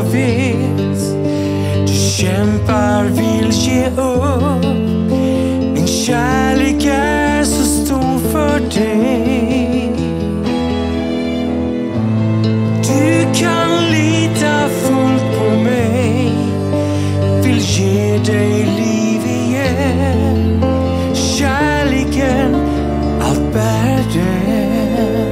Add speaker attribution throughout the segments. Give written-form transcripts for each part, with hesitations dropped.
Speaker 1: vet. Du kämpar, vill ge upp. Min kärlek är så stor för dig. Du kan lita fullt på mig. Vill ge dig liv igen. Kärleken, allt bär den.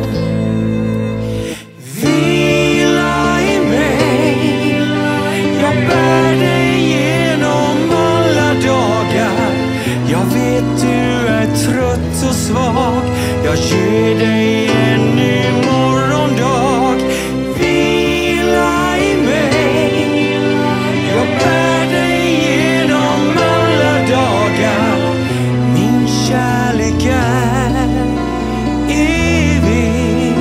Speaker 1: Vila i mig. Jag bär dig genom alla dagar. Jag vet du är trött och svag. Jag ger dig en ny morgondag. Vila i mig. Jag bär dig genom alla dagar. Min kärlek är evig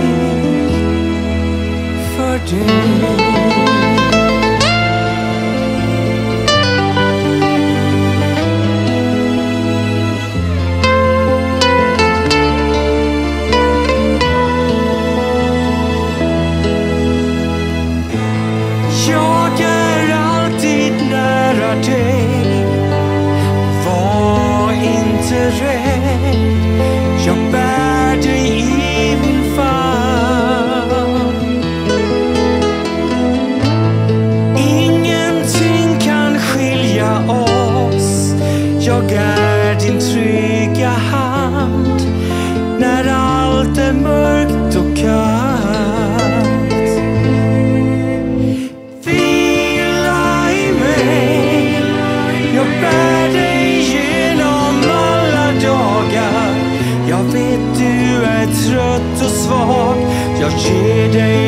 Speaker 1: för dig. Jag är alltid nära dig. Var inte rädd. Jag bär dig i min famn. Ingenting kan skilja oss. Jag är din trygga hand. När allt är mörkt och kallt. Vila i mig. Jag bär dig genom alla dagar. Jag vet du är trött och svag. Jag ger dig